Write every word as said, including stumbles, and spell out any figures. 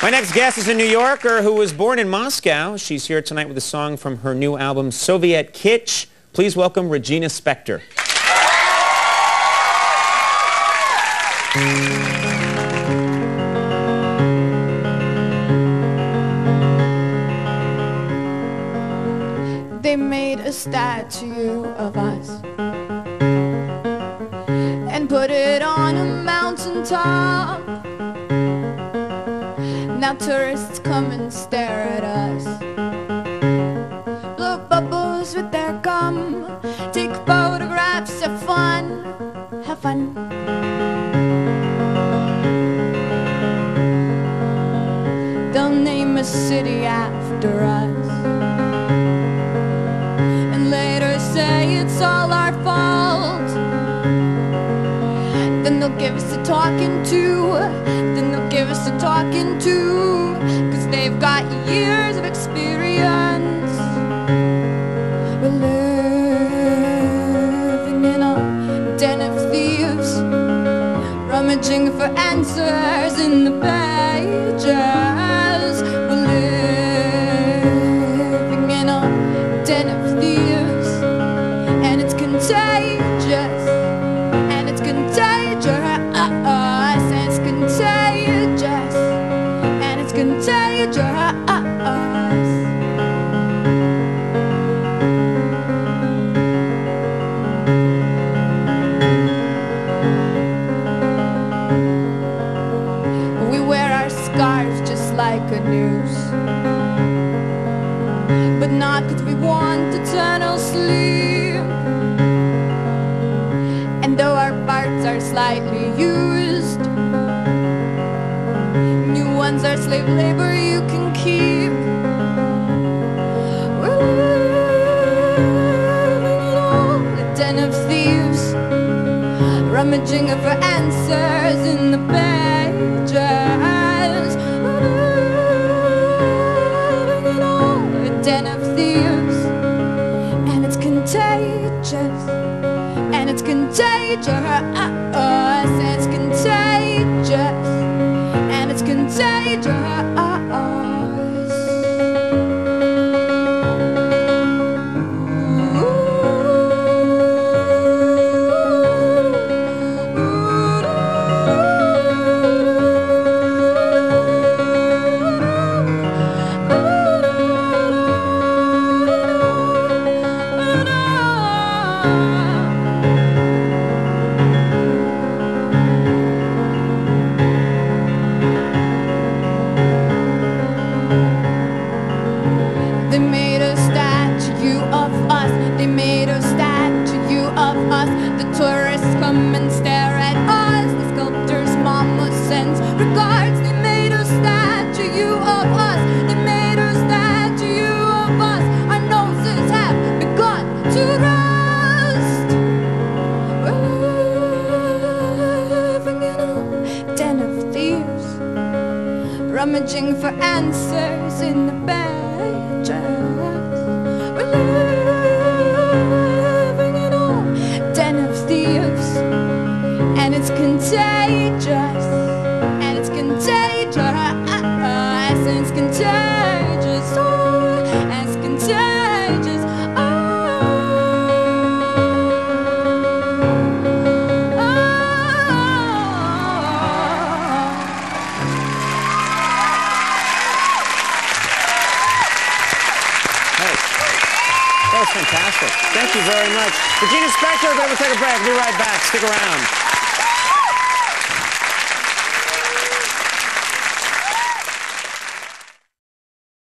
My next guest is a New Yorker who was born in Moscow. She's here tonight with a song from her new album, Soviet Kitsch. Please welcome Regina Spektor. They made a statue of us and put it on a mountaintop. Now tourists come and stare at us, blow bubbles with their gum, take photographs, have fun, have fun. They'll name a city after us and later say it's all our fault. Then they'll give us a talking to, then they'll give us a talking to, 'cause they've got years of experience. We're living in a den of thieves, rummaging for answers in the pages. We're living in a den of thieves, and it's contagious, and it's contagious, and it's contagious, and it's contagious. We wear our scars just like a noose, but not 'cause we want eternal sleep. And though our parts are slightly used, new ones are slave labor you can keep. We're living in all a den of thieves, rummaging for answers in the pages. We're living in all a den of thieves, and it's contagious, and it's contagious, and it's contagious, and it's contagious. They made a statue of us, they made a statue of us. The tourists come and stare at us, the sculptor's mama sends regards. They made a statue of us, they made a statue of us. Our noses have begun to rust. We're living in a den of thieves, rummaging for answers in the bed. We're living in a den of thieves, and it's contagious, and it's contagious, and it's contagious, oh, and it's contagious, oh, oh. That was fantastic. Thank you very much. Regina Spektor, we're going to take a break. We'll be right back. Stick around.